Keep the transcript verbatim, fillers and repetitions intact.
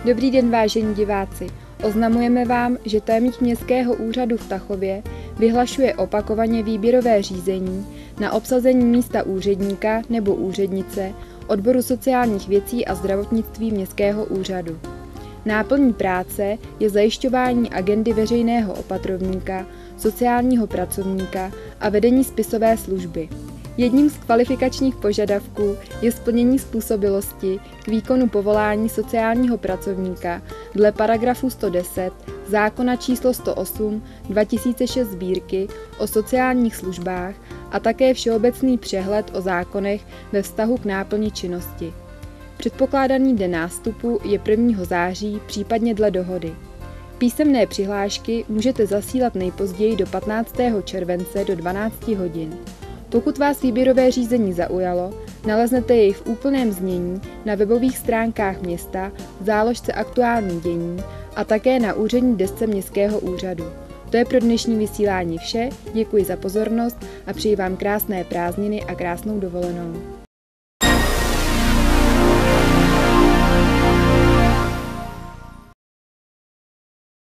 Dobrý den, vážení diváci. Oznamujeme vám, že tajemník Městského úřadu v Tachově vyhlašuje opakovaně výběrové řízení na obsazení místa úředníka nebo úřednice odboru sociálních věcí a zdravotnictví Městského úřadu. Náplní práce je zajišťování agendy veřejného opatrovníka, sociálního pracovníka a vedení spisové služby. Jedním z kvalifikačních požadavků je splnění způsobilosti k výkonu povolání sociálního pracovníka dle paragrafu sto deset zákona číslo sto osm dva tisíce šest sbírky o sociálních službách a také všeobecný přehled o zákonech ve vztahu k náplni činnosti. Předpokládaný den nástupu je prvního září, případně dle dohody. Písemné přihlášky můžete zasílat nejpozději do patnáctého července do dvanácti hodin. Pokud vás výběrové řízení zaujalo, naleznete jej v úplném znění na webových stránkách města v záložce Aktuální dění a také na úřední desce Městského úřadu. To je pro dnešní vysílání vše, děkuji za pozornost a přeji vám krásné prázdniny a krásnou dovolenou.